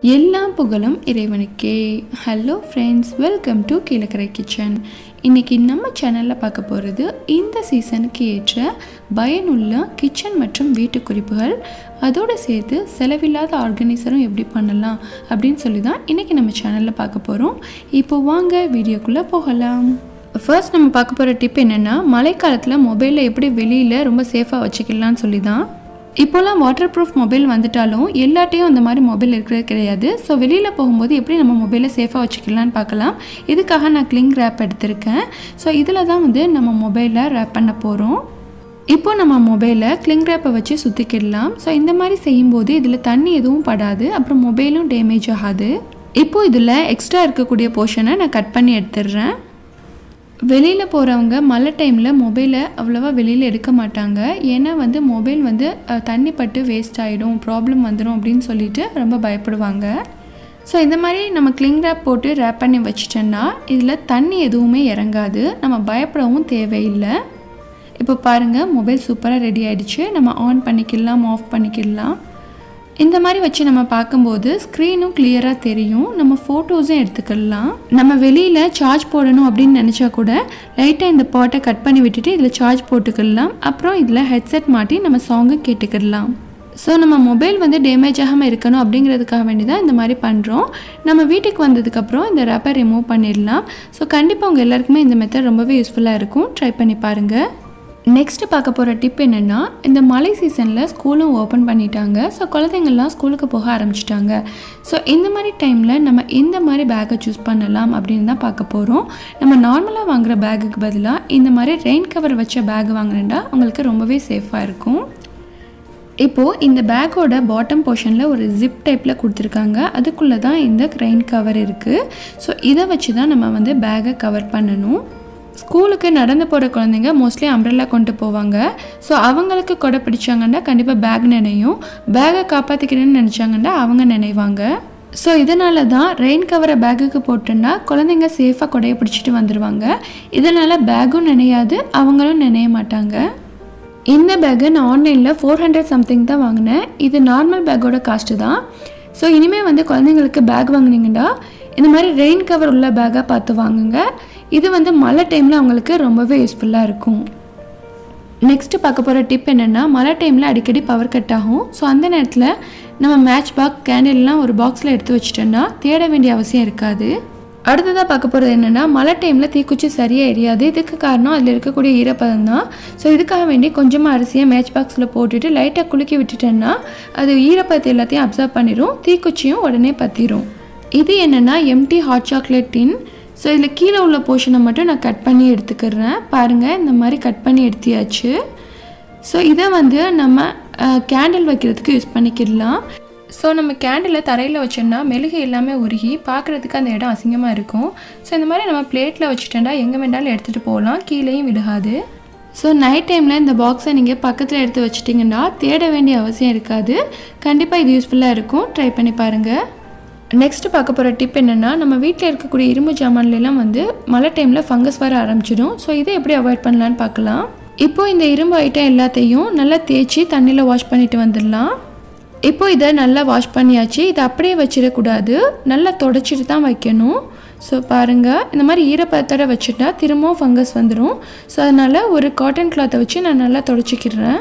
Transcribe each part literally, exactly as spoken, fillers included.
எல்லாம் புகழும் இறைவனுக்கே. Hello friends, welcome to Keelakarai kitchen. இன்றைக்கி நம்ம சேனலில் பார்க்க போகிறது இந்த சீசனுக்கு ஏற்ற பயனுள்ள கிச்சன் மற்றும் வீட்டு குறிப்புகள், அதோடு சேர்த்து செலவில்லாத ஆர்கனைசரும் எப்படி பண்ணலாம் அப்படின்னு சொல்லி தான் இன்றைக்கி நம்ம சேனலில் பார்க்க போகிறோம். இப்போ வாங்க வீடியோக்குள்ளே போகலாம். ஃபர்ஸ்ட் நம்ம பார்க்க போகிற டிப் என்னென்னா, மழைக்காலத்தில் மொபைலில் எப்படி வெளியில் ரொம்ப சேஃபாக வச்சுக்கலான்னு சொல்லி தான். இப்போலாம் வாட்டர் ப்ரூஃப் மொபைல் வந்துட்டாலும் எல்லாட்டையும் அந்த மாதிரி மொபைல் இருக்கிறது கிடையாது. ஸோ வெளியில் போகும்போது எப்படி நம்ம மொபைலை சேஃபாக வச்சுக்கலான்னு பார்க்கலாம். இதுக்காக நான் கிளிங் ரேப் எடுத்திருக்கேன். ஸோ இதில் தான் வந்து நம்ம மொபைலை ரேப் பண்ண போகிறோம். இப்போது நம்ம மொபைலை கிளிங் ரேப்பை வச்சு சுற்றிக்கிடலாம். ஸோ இந்த மாதிரி செய்யும்போது இதில் தண்ணி எதுவும் படாது, அப்புறம் மொபைலும் டேமேஜ் ஆகாது. இப்போது இதில் எக்ஸ்ட்ரா இருக்கக்கூடிய போர்ஷனை நான் கட் பண்ணி எடுத்துடுறேன். வெளியில் போகிறவங்க மழை டைமில் மொபைலை அவ்வளோவா வெளியில் எடுக்க மாட்டாங்க. ஏன்னா வந்து மொபைல் வந்து தண்ணி பட்டு வேஸ்ட் ஆகிடும், ப்ராப்ளம் வந்துடும் அப்படின்னு சொல்லிட்டு ரொம்ப பயப்படுவாங்க. ஸோ இந்த மாதிரி நம்ம கிளிங் ரேப் போட்டு ரேப் பண்ணி வச்சிட்டோன்னா இதில் தண்ணி எதுவுமே இறங்காது, நம்ம பயப்படவும் தேவையில்லை. இப்போ பாருங்கள், மொபைல் சூப்பராக ரெடி ஆகிடுச்சு. நம்ம ஆன் பண்ணிக்கலாம், ஆஃப் பண்ணிக்கலாம். இந்த மாதிரி வச்சு நம்ம பார்க்கும்போது ஸ்க்ரீனும் கிளியராக தெரியும், நம்ம ஃபோட்டோஸும் எடுத்துக்கலாம். நம்ம வெளியில் சார்ஜ் போடணும் அப்படின்னு நினச்சா கூட லைட்டாக இந்த பாட்டை கட் பண்ணி விட்டுட்டு இதில் சார்ஜ் போட்டுக்கலாம். அப்புறம் இதில் ஹெட்செட் மாட்டி நம்ம சாங்கும் கேட்டுக்கிடலாம். ஸோ நம்ம மொபைல் வந்து டேமேஜ் ஆகாமல் இருக்கணும் அப்படிங்கிறதுக்காக வேண்டி தான் இந்த மாதிரி பண்ணுறோம். நம்ம வீட்டுக்கு வந்ததுக்கப்புறம் இந்த ரப்பை ரிமூவ் பண்ணிடலாம். ஸோ கண்டிப்பாக உங்கள் எல்லாருக்குமே இந்த மெத்தட் ரொம்பவே யூஸ்ஃபுல்லாக இருக்கும். ட்ரை பண்ணி பாருங்கள். நெக்ஸ்ட்டு பார்க்க போகிற டிப் என்னென்னா, இந்த மழை சீசனில் ஸ்கூலும் ஓப்பன் பண்ணிட்டாங்க. ஸோ குழந்தைங்கள்லாம் ஸ்கூலுக்கு போக ஆரம்பிச்சிட்டாங்க. ஸோ இந்த மாதிரி டைமில் நம்ம இந்த மாதிரி பேக்கை சூஸ் பண்ணலாம் அப்படின்னு தான் பார்க்க போகிறோம். நம்ம நார்மலாக வாங்குகிற பேக்குக்கு பதிலாக இந்த மாதிரி ரெயின் கவர் வச்ச பேக் வாங்கினேன்டா உங்களுக்கு ரொம்பவே சேஃபாக இருக்கும். இப்போது இந்த பேக்கோட பாட்டம் போர்ஷனில் ஒரு ஜிப் டைப்பில் கொடுத்துருக்காங்க. அதுக்குள்ளே தான் இந்த ரெயின் கவர் இருக்குது. ஸோ இதை வச்சு தான் நம்ம வந்து பேக்கை கவர் பண்ணணும். ஸ்கூலுக்கு நடந்து போகிற குழந்தைங்க மோஸ்ட்லி அம்ப்ரெல்லா கொண்டு போவாங்க. ஸோ அவங்களுக்கு கொடை பிடிச்சாங்கன்னா கண்டிப்பாக பேக் நினையும். பேக்கை காப்பாற்றிக்கிறேன்னு நினச்சாங்கன்னா அவங்க நினைவாங்க. ஸோ இதனால தான் ரெயின் கவரை பேக்குக்கு போட்டோன்னா குழந்தைங்க சேஃபாக கொடையை பிடிச்சிட்டு வந்துடுவாங்க. இதனால் பேக்கும் நினையாது, அவங்களும் நினைய மாட்டாங்க. இந்த பேக்கை நான் ஆன்லைனில் ஃபோர் ஹண்ட்ரட் சம்திங் தான் வாங்கினேன். இது நார்மல் பேக்கோட காஸ்ட்டு தான். ஸோ இனிமேல் வந்து குழந்தைங்களுக்கு பேக் வாங்கினீங்கன்னா இந்த மாதிரி ரெயின் கவர் உள்ள பேக்காக பார்த்து வாங்குங்க. இது வந்து மழை டைமில் அவங்களுக்கு ரொம்பவே யூஸ்ஃபுல்லாக இருக்கும். நெக்ஸ்ட்டு பார்க்க போகிற டிப் என்னென்னா, மழை டைமில் அடிக்கடி பவர் கட் ஆகும். ஸோ அந்த நேரத்தில் நம்ம மேட்ச் பாக்ஸ், கேண்டில்லாம் ஒரு பாக்ஸில் எடுத்து வச்சிட்டோன்னா தேட வேண்டிய அவசியம் இருக்காது. அடுத்ததாக பார்க்க போகிறது என்னென்னா, மழை டைமில் தீக்குச்சி சரியாக எரியாது. இதுக்கு காரணம் அதில் இருக்கக்கூடிய ஈரப்பதம் தான். ஸோ இதுக்காக வேண்டி கொஞ்சமாக அரிசியை மேட்ச் பாக்ஸில் போட்டுட்டு லைட்டாக குலுக்கி விட்டுட்டோன்னா அது ஈரப்பதத்தை எல்லாத்தையும் அப்சர்வ் பண்ணிடும், தீக்குச்சியும் உடனே பற்றிடும். இது என்னென்னா empty hot chocolate tin. So இதில் கீழே உள்ள போர்ஷனை மட்டும் நான் கட் பண்ணி எடுத்துக்கிறேன். பாருங்கள், இந்த மாதிரி கட் பண்ணி எடுத்தியாச்சு. ஸோ இதை வந்து நம்ம கேண்டில் வைக்கிறதுக்கு யூஸ் பண்ணிக்கிடலாம். ஸோ நம்ம கேண்டிலை தரையில் வச்சோன்னா மெழுகு எல்லாமே உருகி பார்க்குறதுக்கு அந்த இடம் அசிங்கமாக இருக்கும். ஸோ இந்த மாதிரி நம்ம பிளேட்டில் வச்சுட்டோன்னா எங்கே வேண்டாலும் எடுத்துகிட்டு போகலாம், கீழேயும் விழுகாது. ஸோ நைட் டைமில் இந்த பாக்ஸை நீங்கள் பக்கத்தில் எடுத்து வச்சிட்டிங்கன்னா தேட வேண்டிய அவசியம் இருக்காது. கண்டிப்பாக இது யூஸ்ஃபுல்லாக இருக்கும். ட்ரை பண்ணி பாருங்கள். நெக்ஸ்ட்டு பார்க்க போகிற டிப் என்னென்னா, நம்ம வீட்டில் இருக்கக்கூடிய இரும்பு ஜாமான்லாம் வந்து மழை டைமில் ஃபங்கஸ் வர ஆரம்பிச்சிடும். ஸோ இதை எப்படி அவாய்ட் பண்ணலான்னு பார்க்கலாம். இப்போது இந்த இரும்பு ஐட்டம் எல்லாத்தையும் நல்லா தேய்ச்சி தண்ணியில் வாஷ் பண்ணிட்டு வந்துடலாம். இப்போது இதை நல்லா வாஷ் பண்ணியாச்சு. இதை அப்படியே வச்சிடக்கூடாது, நல்லா தொடச்சிட்டு தான் வைக்கணும். ஸோ பாருங்கள், இந்த மாதிரி ஈரப்பதத்தோட வச்சுட்டா திரும்பவும் ஃபங்கஸ் வந்துடும். ஸோ அதனால் ஒரு காட்டன் கிளாத்தை வச்சு நான் நல்லா தொடச்சிக்கிறேன்.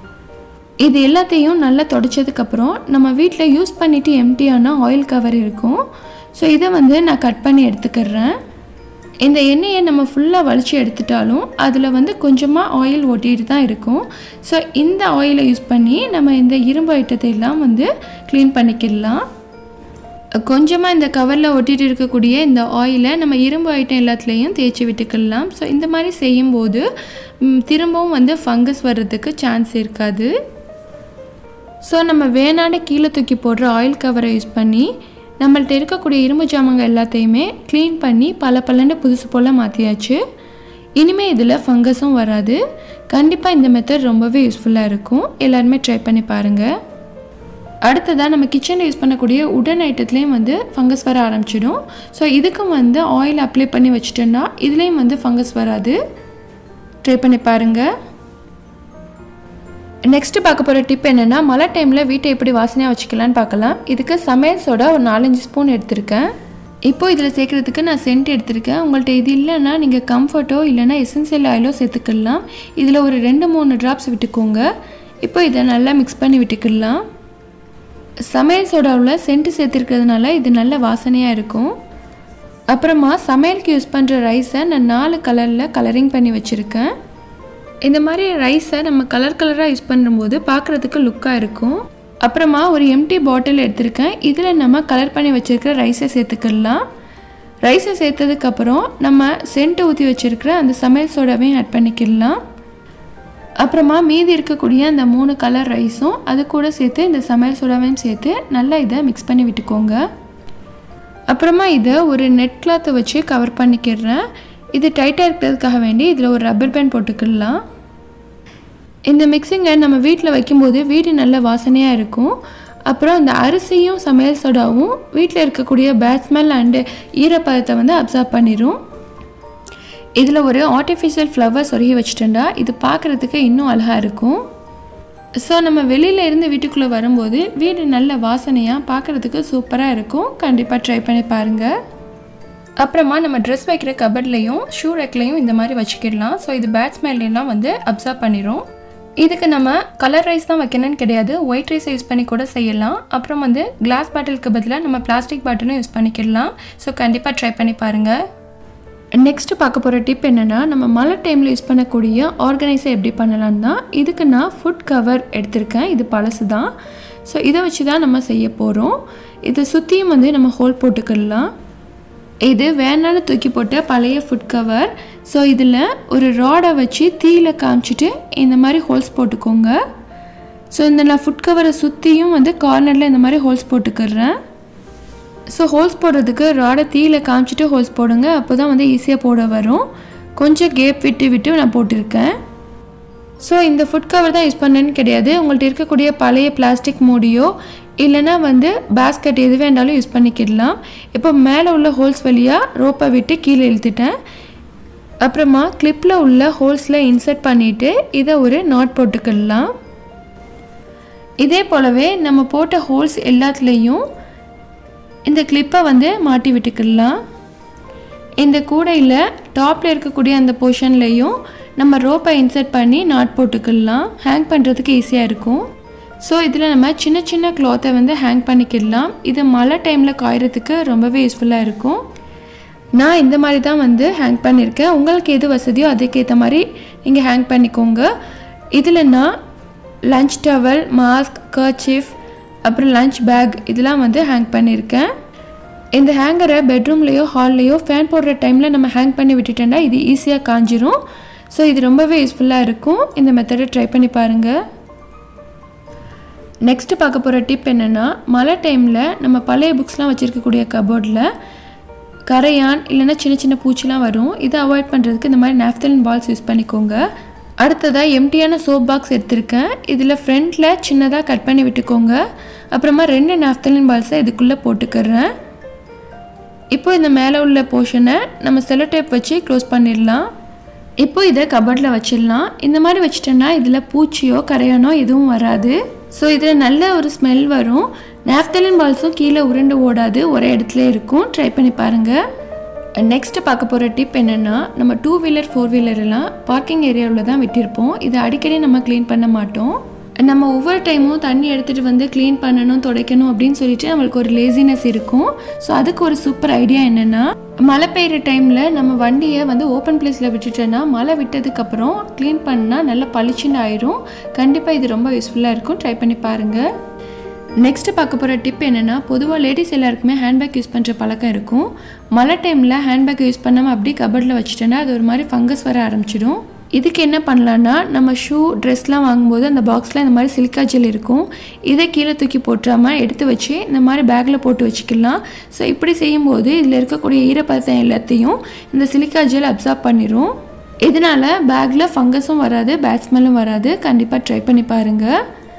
இது எல்லாத்தையும் நல்லா தொடச்சதுக்கப்புறம் நம்ம வீட்டில் யூஸ் பண்ணிவிட்டு எம்டியான ஆயில் கவர் இருக்கும். ஸோ இதை வந்து நான் கட் பண்ணி எடுத்துக்கிறேன். இந்த எண்ணெயை நம்ம ஃபுல்லாக வலித்து எடுத்துட்டாலும் அதில் வந்து கொஞ்சமாக ஆயில் ஒட்டிகிட்டு தான் இருக்கும். ஸோ இந்த ஆயிலை யூஸ் பண்ணி நம்ம இந்த இரும்பு ஐட்டத்தை எல்லாம் வந்து க்ளீன் பண்ணிக்கிடலாம். கொஞ்சமாக இந்த கவரில் ஒட்டிகிட்டு இருக்கக்கூடிய இந்த ஆயிலை நம்ம இரும்பு ஐட்டம் எல்லாத்துலேயும் தேய்ச்சி விட்டுக்கலாம். ஸோ இந்த மாதிரி செய்யும்போது திரும்பவும் வந்து ஃபங்கஸ் வர்றதுக்கு சான்ஸ் இருக்காது. ஸோ நம்ம வேணாண்ட கீழே தூக்கி போடுற ஆயில் கவரை யூஸ் பண்ணி நம்மள்ட்ட இருக்கக்கூடிய இரும்பு ஜாமாங்க எல்லாத்தையுமே க்ளீன் பண்ணி பல பலன்னு புதுசு போல் மாற்றியாச்சு. இனிமேல் இதில் ஃபங்கஸும் வராது. கண்டிப்பாக இந்த மெத்தட் ரொம்பவே யூஸ்ஃபுல்லாக இருக்கும். எல்லாருமே ட்ரை பண்ணி பாருங்கள். அடுத்ததாக நம்ம கிச்சனில் யூஸ் பண்ணக்கூடிய உடன் ஐட்டத்துலேயும் வந்து ஃபங்கஸ் வர ஆரம்பிச்சிடும். ஸோ இதுக்கும் வந்து ஆயில் அப்ளை பண்ணி வச்சுட்டோன்னா இதுலேயும் வந்து ஃபங்கஸ் வராது. ட்ரை பண்ணி பாருங்கள். நெக்ஸ்ட்டு பார்க்க போகிற டிப் என்னென்னா, மழை டைமில் வீட்டை எப்படி வாசனையாக வச்சுக்கலான்னு பார்க்கலாம். இதுக்கு சமையல் சோடா ஒரு நாலஞ்சு ஸ்பூன் எடுத்திருக்கேன். இப்போது இதில் சேர்க்குறதுக்கு நான் சென்ட் எடுத்திருக்கேன். உங்கள்கிட்ட இது இல்லைன்னா நீங்கள் கம்ஃபர்ட்டோ இல்லைனா எசென்சியல் ஆயிலோ சேர்த்துக்கலாம். இதில் ஒரு ரெண்டு மூணு ட்ராப்ஸ் விட்டுக்கோங்க. இப்போ இதை நல்லா மிக்ஸ் பண்ணி விட்டுக்கலாம். சமையல் சோடாவில் சென்ட் சேர்த்துருக்கிறதுனால இது நல்ல வாசனையாக இருக்கும். அப்புறமா சமையலுக்கு யூஸ் பண்ணுற ரைஸை நான் நாலு கலரில் கலரிங் பண்ணி வச்சுருக்கேன். இந்த மாதிரி ரைஸை நம்ம கலர் கலராக யூஸ் பண்ணும்போது பார்க்குறதுக்கு லுக்காக இருக்கும். அப்புறமா ஒரு எம்டி பாட்டில் எடுத்திருக்கேன். இதில் நம்ம கலர் பண்ணி வச்சுருக்கிற ரைஸை சேர்த்துக்கலாம். ரைஸை சேர்த்ததுக்கப்புறம் நம்ம சென்ட் ஊற்றி வச்சுருக்கிற அந்த சமையல் சோடாவையும் ஆட் பண்ணிக்கலாம். அப்புறமா மீதி இருக்கக்கூடிய அந்த மூணு கலர் ரைஸும் அது கூட சேர்த்து இந்த சமையல் சோடாவையும் சேர்த்து நல்லா இதை மிக்ஸ் பண்ணி விட்டுக்கோங்க. அப்புறமா இதை ஒரு நெட் கிளாத்தை வச்சு கவர் பண்ணிக்கிறேன். இது டைட்டாக இருக்கிறதுக்காக வேண்டி இதில் ஒரு ரப்பர் பேண்ட் போட்டுக்கலாம். இந்த மிக்சிங்கை நம்ம வீட்டில் வைக்கும்போது வீடு நல்ல வாசனையாக இருக்கும். அப்புறம் இந்த அரிசியும் சமையல் சோடாவும் வீட்டில் இருக்கக்கூடிய பேட் ஸ்மெல் அண்டு ஈரப்பதத்தை வந்து அப்சார்ப் பண்ணிடும். இதில் ஒரு ஆர்டிஃபிஷியல் ஃப்ளவர் சொருகி வச்சுட்டேன்டா இது பார்க்குறதுக்கு இன்னும் அழகாக இருக்கும். ஸோ நம்ம வெளியில் இருந்து வீட்டுக்குள்ளே வரும்போது வீடு நல்ல வாசனையாக பார்க்குறதுக்கு சூப்பராக இருக்கும். கண்டிப்பாக ட்ரை பண்ணி பாருங்கள். அப்புறமா நம்ம ட்ரெஸ் வைக்கிற கபட்லேயும் ஷூ ரெக்லையும் இந்த மாதிரி வச்சுக்கிடலாம். ஸோ இது பேட் ஸ்மெல்லாம் வந்து அப்சார்ப் பண்ணிடும். இதுக்கு நம்ம கலர் ரைஸ் தான் வைக்கணும்னு கிடையாது, ஒயிட் ரைஸ் யூஸ் பண்ணி கூட செய்யலாம். அப்புறம் வந்து கிளாஸ் பாட்டிலுக்கு பதிலாக நம்ம பிளாஸ்டிக் பாட்டிலும் யூஸ் பண்ணிக்கிடலாம். ஸோ கண்டிப்பாக ட்ரை பண்ணி பாருங்கள். நெக்ஸ்ட்டு பார்க்க போகிற டிப் என்னென்னா, நம்ம மழை டைமில் யூஸ் பண்ணக்கூடிய ஆர்கனைஸை எப்படி பண்ணலான்னு தான். இதுக்கு நான் ஃபுட் கவர் எடுத்திருக்கேன். இது பழசு தான். ஸோ இதை வச்சு தான் நம்ம செய்ய போகிறோம். இதை சுற்றியும் வந்து நம்ம ஹோல் போட்டுக்கலாம். இது வேணான்னு தூக்கி போட்ட பழைய ஃபுட் கவர். ஸோ இதில் ஒரு ராடை வச்சு தீயில காமிச்சிட்டு இந்த மாதிரி ஹோல்ஸ் போட்டுக்கோங்க. ஸோ இந்த நான் ஃபுட் கவரை சுற்றியும் வந்து கார்னரில் இந்த மாதிரி ஹோல்ஸ் போட்டுக்கிறேன். ஸோ ஹோல்ஸ் போடுறதுக்கு ராடை தீயில காமிச்சிட்டு ஹோல்ஸ் போடுங்க. அப்போ தான் வந்து ஈஸியாக போட வரும். கொஞ்சம் கேப் விட்டு விட்டு நான் போட்டிருக்கேன். ஸோ இந்த ஃபுட் கவர் தான் யூஸ் பண்ணேன்னு கிடையாது, உங்கள்கிட்ட இருக்கக்கூடிய பழைய பிளாஸ்டிக் மூடியோ இல்லைனா வந்து பேஸ்கெட் எது வேண்டாலும் யூஸ் பண்ணிக்கிடலாம். இப்போ மேலே உள்ள ஹோல்ஸ் வழியாக ரோப்பை விட்டு கீழே இழுத்துட்டேன். அப்புறமா கிளிப்பில் உள்ள ஹோல்ஸில் இன்சர்ட் பண்ணிவிட்டு இதை ஒரு நாட் போட்டுக்கிடலாம். இதே போலவே நம்ம போட்ட ஹோல்ஸ் எல்லாத்துலேயும் இந்த கிளிப்பை வந்து மாட்டி விட்டுக்கிடலாம். இந்த கூடையில் டாப்பில் இருக்கக்கூடிய அந்த போர்ஷன்லேயும் நம்ம ரோப்பை இன்சர்ட் பண்ணி நாட் போட்டுக்கிடலாம். ஹேங் பண்ணுறதுக்கு ஈஸியாக இருக்கும். ஸோ இதில் நம்ம சின்ன சின்ன க்ளாத்தை வந்து ஹேங் பண்ணிக்கிடலாம். இது மழை டைமில் காயறதுக்கு ரொம்பவே யூஸ்ஃபுல்லாக இருக்கும். நான் இந்த மாதிரி தான் வந்து ஹேங் பண்ணியிருக்கேன். உங்களுக்கு எது வசதியோ அதுக்கேற்ற மாதிரி நீங்கள் ஹேங் பண்ணிக்கோங்க. இதில் நான் லஞ்ச் டவல், மாஸ்க், கர்ச்சீஃப், அப்புறம் லஞ்ச் பேக் இதெல்லாம் வந்து ஹேங் பண்ணியிருக்கேன். இந்த ஹேங்கரை பெட்ரூம்லேயோ ஹால்லேயோ ஃபேன் போடுற டைமில் நம்ம ஹேங் பண்ணி விட்டுட்டோம்னா இது ஈஸியாக காஞ்சிரும். ஸோ இது ரொம்பவே யூஸ்ஃபுல்லாக இருக்கும். இந்த மெத்தடை ட்ரை பண்ணி பாருங்கள். நெக்ஸ்ட்டு பார்க்க போகிற டிப் என்னென்னா, மழை டைமில் நம்ம பழைய புக்ஸ்லாம் வச்சுருக்கக்கூடிய கபோர்டில் கரையான் இல்லைன்னா சின்ன சின்ன பூச்சிலாம் வரும். இதை அவாய்ட் பண்ணுறதுக்கு இந்த மாதிரி நாப்தலின் பால்ஸ் யூஸ் பண்ணிக்கோங்க. அடுத்ததாக எம்டியான சோப் பாக்ஸ் எடுத்திருக்கேன். இதில் ஃப்ரண்ட்டில் சின்னதாக கட் பண்ணி விட்டுக்கோங்க. அப்புறமா ரெண்டு நாப்தலின் பால்ஸை இதுக்குள்ளே போட்டுக்கிறேன். இப்போ இந்த மேலே உள்ள போர்ஷனை நம்ம செலோ டேப் வச்சு க்ளோஸ் பண்ணிடலாம். இப்போ இதை கபோர்டில் வச்சிடலாம். இந்த மாதிரி வச்சிட்டோன்னா இதில் பூச்சியோ கரையானோ எதுவும் வராது. ஸோ இதில் நல்ல ஒரு ஸ்மெல் வரும். நாப்தலின் பால்ஸும் கீழே உருண்டு ஓடாது, ஒரே இடத்துல இருக்கும். ட்ரை பண்ணி பாருங்கள். நெக்ஸ்ட்டு பார்க்க போகிற டிப் என்னென்னா, நம்ம டூ வீலர் ஃபோர் வீலரெல்லாம் பார்க்கிங் ஏரியாவில் தான் விட்டிருப்போம். இதை அடிக்கடி நம்ம க்ளீன் பண்ண மாட்டோம். நம்ம ஒவ்வொரு டைமும் தண்ணி எடுத்துகிட்டு வந்து க்ளீன் பண்ணணும், துடைக்கணும் அப்படின்னு சொல்லிட்டு நம்மளுக்கு ஒரு லேசினஸ் இருக்கும். ஸோ அதுக்கு ஒரு சூப்பர் ஐடியா என்னென்னா, மழை பெய்கிற டைமில் நம்ம வண்டியை வந்து ஓப்பன் பிளேஸில் விட்டுட்டோன்னா மழை விட்டதுக்கப்புறம் க்ளீன் பண்ணால் நல்லா பளிச்சுன்னு ஆயிரும். கண்டிப்பாக இது ரொம்ப யூஸ்ஃபுல்லாக இருக்கும். ட்ரை பண்ணி பாருங்கள். நெக்ஸ்ட்டு பார்க்க போகிற டிப் என்னென்னா, பொதுவாக லேடிஸ் எல்லாருக்குமே ஹேண்ட்பேக் யூஸ் பண்ணுற பழக்கம் இருக்கும். மழை டைமில் ஹேண்ட்பேக் யூஸ் பண்ணாமல் அப்படியே கபோர்டில் வச்சுட்டோன்னா அது ஒரு மாதிரி ஃபங்கஸ் வர ஆரம்பிச்சிடும். இதுக்கு என்ன பண்ணலான்னா, நம்ம ஷூ ட்ரெஸ்லாம் வாங்கும்போது அந்த பாக்ஸில் இந்த மாதிரி சிலிக்கா ஜெல் இருக்கும். இதை கீழே தூக்கி போட்டுறாமல் எடுத்து வச்சு இந்த மாதிரி பேக்கில் போட்டு வச்சுக்கலாம். ஸோ இப்படி செய்யும்போது இதில் இருக்கக்கூடிய ஈரப்பதம் எல்லாத்தையும் இந்த சிலிக்கா ஜெல் அப்சார்ப் பண்ணிடும். இதனால் பேக்கில் ஃபங்கஸும் வராது, பேட் ஸ்மெல்லும் வராது. கண்டிப்பாக ட்ரை பண்ணி பாருங்கள்.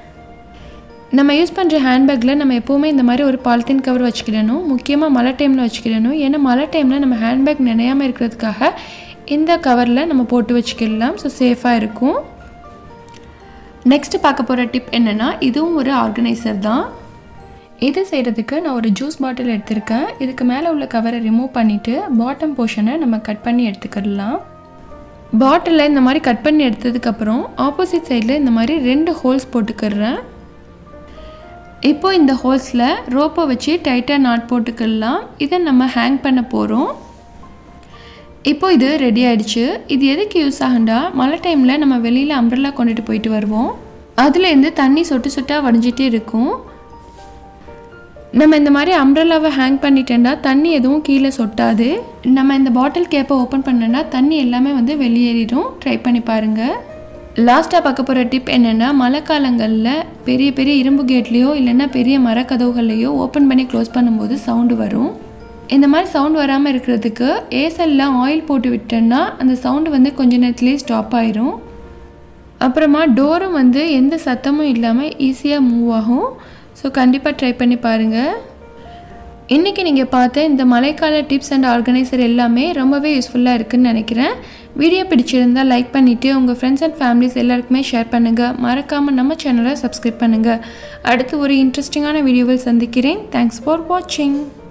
நம்ம யூஸ் பண்ணுற ஹேண்ட்பேக்கில் நம்ம எப்போவுமே இந்த மாதிரி ஒரு பாலித்தீன் கவர் வச்சுக்கிடணும். முக்கியமாக மழை டைமில் வச்சுக்கிடணும். ஏன்னா மழை டைமில் நம்ம ஹேண்ட்பேக் நினையாமல் இருக்கிறதுக்காக இந்த கவரில் நம்ம போட்டு வச்சுக்கலாம். ஸோ சேஃபாக இருக்கும். நெக்ஸ்ட் பார்க்க போகிற டிப் என்னென்னா, இதுவும் ஒரு ஆர்கனைசர் தான். இது செய்கிறதுக்கு நான் ஒரு ஜூஸ் பாட்டில் எடுத்திருக்கேன். இதுக்கு மேலே உள்ள கவரை ரிமூவ் பண்ணிவிட்டு பாட்டம் போர்ஷனை நம்ம கட் பண்ணி எடுத்துக்கிடலாம். பாட்டிலில் இந்த மாதிரி கட் பண்ணி எடுத்ததுக்கப்புறம் ஆப்போசிட் சைடில் இந்த மாதிரி ரெண்டு ஹோல்ஸ் போட்டுக்கிறேன். இப்போ இந்த ஹோல்ஸில் ரோப்பை வச்சு டைட்டாக நாட் போட்டுக்கலாம். இதை நம்ம ஹேங் பண்ண போகிறோம். இப்போ இது ரெடி ஆகிடுச்சு. இது எதுக்கு யூஸ் ஆகுண்டா, மழை டைமில் நம்ம வெளியில் அம்ப்ரெல்லா கொண்டுட்டு போயிட்டு வருவோம். அதுலேருந்து தண்ணி சொட்டு சொட்டாக வடிஞ்சிட்டே இருக்கும். நம்ம இந்த மாதிரி அம்ப்ரெல்லாவை ஹேங் பண்ணிட்டேன்னா தண்ணி எதுவும் கீழே சொட்டாது. நம்ம இந்த பாட்டில் கேப்பை ஓப்பன் பண்ணோன்னா தண்ணி எல்லாமே வந்து வெளியேறிடும். ட்ரை பண்ணி பாருங்கள். லாஸ்ட்டாக பார்க்க போகிற டிப் என்னென்னா, மழை காலங்களில் பெரிய பெரிய இரும்பு கேட்லேயோ இல்லைன்னா பெரிய மரக்கதவுகள்லையோ ஓப்பன் பண்ணி க்ளோஸ் பண்ணும்போது சவுண்டு வரும். இந்த மாதிரி சவுண்ட் வராமல் இருக்கிறதுக்கு ஏசலில் ஆயில் போட்டு விட்டோன்னா அந்த சவுண்டு வந்து கொஞ்ச நேரத்துலேயே ஸ்டாப் ஆயிரும். அப்புறமா டோரும் வந்து எந்த சத்தமும் இல்லாமல் ஈஸியாக மூவ் ஆகும். ஸோ கண்டிப்பாக ட்ரை பண்ணி பாருங்கள். இன்றைக்கி நீங்கள் பார்த்த இந்த மழைக்கால டிப்ஸ் அண்ட் ஆர்கனைசர் எல்லாமே ரொம்பவே யூஸ்ஃபுல்லாக இருக்குதுன்னு நினைக்கிறேன். வீடியோ பிடிச்சிருந்தால் லைக் பண்ணிவிட்டு உங்கள் ஃப்ரெண்ட்ஸ் அண்ட் ஃபேமிலிஸ் எல்லாருக்குமே ஷேர் பண்ணுங்கள். மறக்காமல் நம்ம சேனலை சப்ஸ்கிரைப் பண்ணுங்கள். அடுத்து ஒரு இன்ட்ரெஸ்டிங்கான வீடியோவில் சந்திக்கிறேன். தேங்க்ஸ் ஃபார் வாட்சிங்.